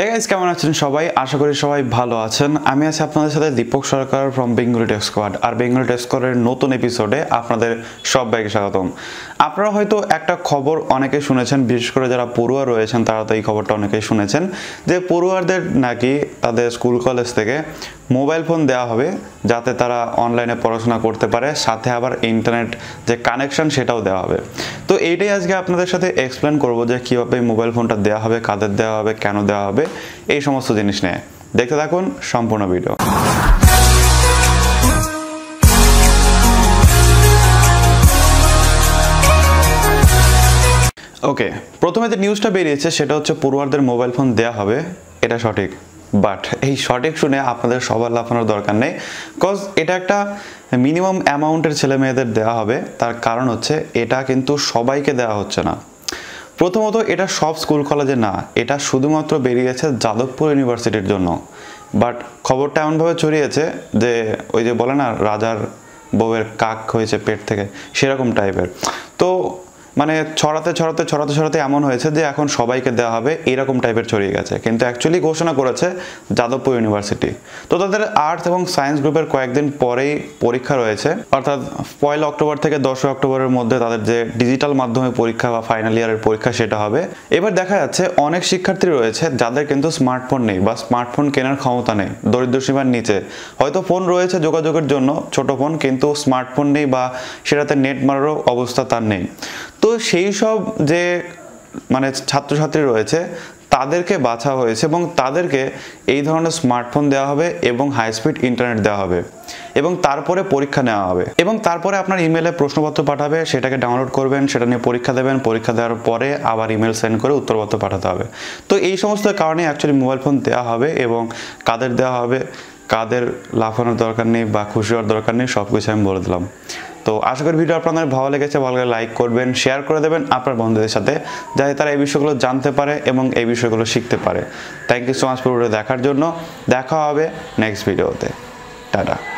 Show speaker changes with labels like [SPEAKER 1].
[SPEAKER 1] Hey guys, কেমন আছেন সবাই? আশা করি সবাই ভালো আছেন। আমি আছি আপনাদের সাথে Deepak Sarkar from Bengali Techsquad. আর বেঙ্গলি টেক্সquadের নতুন এপিসোডে আপনাদের সবাইকে স্বাগতম। আপনারা হয়তো একটা খবর অনেকে শুনেছেন, বিশেষ করে যারা পড়ুয়া রয়েছেন তারা তো এই খবরটা অনেকেই শুনেছেন যে পড়ুয়াদের নাকি তাদের স্কুল কলেজ থেকে মোবাইল ফোন দেওয়া হবে যাতে তারা অনলাইনে পড়াশোনা করতে পারে, সাথে আবার ইন্টারনেট যে কানেকশন সেটাও দেওয়া হবে। তো এইটাই আজকে আপনাদের সাথে এক্সপ্লেন করব যে কীভাবে মোবাইল ফোনটা দেওয়া হবে, কাদের দেওয়া হবে, কেন দেওয়া হবে, এই সমস্ত জিনিস নিয়ে। দেখতে থাকুন সম্পূর্ণ ভিডিও। ওকে, প্রথমে যে নিউজটা বেরিয়েছে সেটা হচ্ছে পড়ুয়ারদের মোবাইল ফোন দেওয়া হবে, এটা সঠিক। বাট এই সঠিক শুনে আপনাদের সবার লাফানোর দরকার নেই, বিকজ এটা একটা মিনিমাম অ্যামাউন্টের ছেলে মেয়েদের দেওয়া হবে। তার কারণ হচ্ছে এটা কিন্তু সবাইকে দেওয়া হচ্ছে না। প্রথমত এটা সব স্কুল কলেজে না, এটা শুধুমাত্র বেরিয়েছে যাদবপুর ইউনিভার্সিটির জন্য। বাট খবরটা এমনভাবে ছড়িয়েছে যে ওই যে বলে না রাজার বউয়ের কাক হয়েছে পেট থেকে, সেরকম টাইপের। তো মানে ছড়াতে এমন হয়েছে যে এখন সবাইকে দেওয়া হবে এরকম টাইপের ছড়িয়ে গেছে, কিন্তু অ্যাকচুয়ালি ঘোষণা করেছে যাদবপুর ইউনিভার্সিটি। তো তাদের আর্টস এবং সায়েন্স গ্রুপের কয়েকদিন পরেই পরীক্ষা রয়েছে, অর্থাৎ 1 অক্টোবর থেকে 10 অক্টোবরের মধ্যে তাদের যে ডিজিটাল মাধ্যমে পরীক্ষা বা ফাইনাল ইয়ারের পরীক্ষা সেটা হবে। এবার দেখা যাচ্ছে অনেক শিক্ষার্থী রয়েছে যাদের কিন্তু স্মার্টফোন নেই বা স্মার্টফোন কেনার ক্ষমতা নেই, দরিদ্র সীমার নিচে। হয়তো ফোন রয়েছে যোগাযোগের জন্য, ছোট ফোন, কিন্তু স্মার্টফোন নেই বা সেটাতে নেট মারারও অবস্থা তার নেই। তো সেই সব যে মানে ছাত্রছাত্রী রয়েছে তাদেরকে বাছা হয়েছে এবং তাদেরকে এই ধরনের স্মার্টফোন দেওয়া হবে এবং হাই স্পিড ইন্টারনেট দেওয়া হবে এবং তারপরে পরীক্ষা নেওয়া হবে এবং তারপরে আপনার ইমেলে প্রশ্নপত্র পাঠাবে, সেটাকে ডাউনলোড করবেন, সেটা নিয়ে পরীক্ষা দেবেন, পরীক্ষা দেওয়ার পরে আবার ইমেল সেন্ড করে উত্তরপত্র পাঠাতে হবে। তো এই সমস্ত কারণে অ্যাকচুয়ালি মোবাইল ফোন দেওয়া হবে এবং কাদের দেওয়া হবে, কাদের লাফানোর দরকার নেই বা খুশি হওয়ার দরকার নেই, সব কিছু আমি বলে দিলাম। তো আশা করি ভিডিও আপনাদের ভালো লেগেছে, ভালো লাগলে লাইক করবেন, শেয়ার করে দেবেন আপনার বন্ধুদের সাথে, যাতে তারা এই বিষয়গুলো জানতে পারে এবং এই বিষয়গুলো শিখতে পারে। থ্যাংক ইউ সো মাচ পুরো দেখার জন্য। দেখা হবে নেক্সট ভিডিওতে। টাটা।